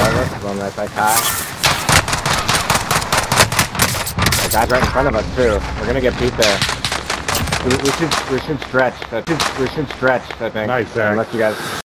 above us, one right by Kai. The guy's right in front of us too. We're gonna get beat there. We should stretch. We should stretch, I think. Nice, Zach. Unless you guys